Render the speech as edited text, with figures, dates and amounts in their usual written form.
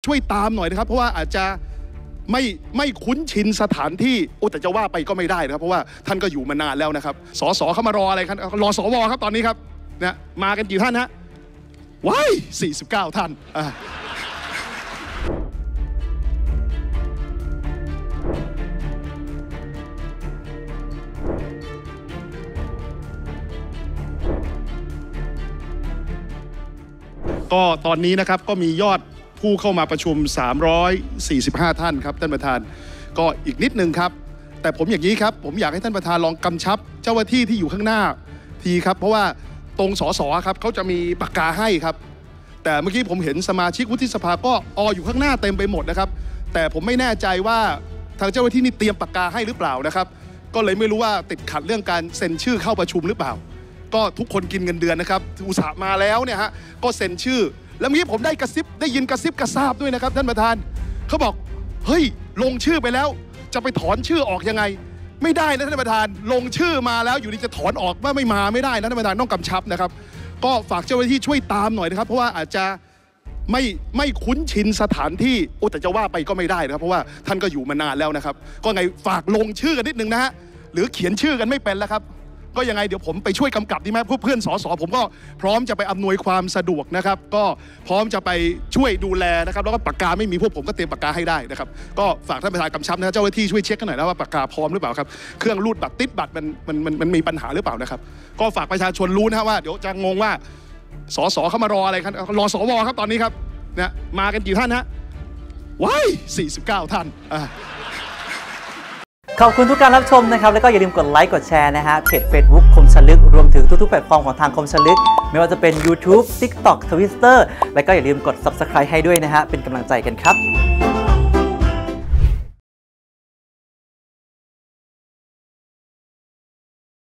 ช่วยตามหน่อยนะครับเพราะว่าอาจจะไม่คุ้นชินสถานที่แต่จะว่าไปก็ไม่ได้นะครับเพราะว่าท่านก็อยู่มานานแล้วนะครับสสเข้ามารออะไรครับรอสวครับตอนนี้ครับเนี่ยมากันกี่ท่านฮะว้าย49 ท่านก็ตอนนี้นะครับก็มียอดผู้เข้ามาประชุม345ท่านครับท่านประธานก็อีกนิดนึงครับแต่ผมอย่างนี้ครับผมอยากให้ท่านประธานลองกำชับเจ้าหน้าที่ที่อยู่ข้างหน้าทีครับเพราะว่าตรงสสครับเขาจะมีปากกาให้ครับแต่เมื่อกี้ผมเห็นสมาชิกวุฒิสภาก็อยู่ข้างหน้าเต็มไปหมดนะครับแต่ผมไม่แน่ใจว่าทางเจ้าหน้าที่นี่เตรียมปากกาให้หรือเปล่านะครับก็เลยไม่รู้ว่าติดขัดเรื่องการเซ็นชื่อเข้าประชุมหรือเปล่าก็ทุกคนกินเงินเดือนนะครับอุตส่าห์มาแล้วเนี่ยฮะก็เซ็นชื่อแล้วเมื่อกี้ผมได้ยินกระซิบกระซาบด้วยนะครับท่านประธานเขาบอกเฮ้ยลงชื่อไปแล้วจะไปถอนชื่อออกยังไงไม่ได้นะท่านประธานลงชื่อมาแล้วอยู่ดีจะถอนออกว่าไม่มาไม่ได้นะท่านประธานต้องกำชับนะครับก็ฝากเจ้าหน้าที่ช่วยตามหน่อยนะครับเพราะว่าอาจจะไม่คุ้นชินสถานที่แต่จะว่าไปก็ไม่ได้นะครับเพราะว่าท่านก็อยู่มานานแล้วนะครับก็ไงฝากลงชื่อกันนิดนึงนะฮะหรือเขียนชื่อกันไม่เป็นแล้วครับก็ยังไงเดี๋ยวผมไปช่วยกำกับดีไหมเพื่อนสสผมก็พร้อมจะไปอำนวยความสะดวกนะครับก็พร้อมจะไปช่วยดูแลนะครับแล้วก็ปากกาไม่มีพวกผมก็เตรียมปากกาให้ได้นะครับก็ฝากท่านประธานกำชับนะเจ้าหน้าที่ช่วยเช็คกันหน่อยนะว่าปากกาพร้อมหรือเปล่าครับเครื่องรูดบัตรติดบัตรมันมีปัญหาหรือเปล่านะครับก็ฝากประชาชนรู้นะว่าเดี๋ยวจะงงว่าสสเข้ามารออะไรครับรอสวครับตอนนี้ครับเนี่ยมากันกี่ท่านฮะว้าย49 ท่านขอบคุณทุกการรับชมนะครับแล้วก็อย่าลืมกดไลค์กดแชร์นะฮะเพจ Facebook คมชลึกรวมถึงทุกๆแพลตฟอร์มของทางคมชลึกไม่ว่าจะเป็น YouTube TikTok Twitter แล้วก็อย่าลืมกด Subscribe ให้ด้วยนะฮะเป็นกำลังใจกันครับ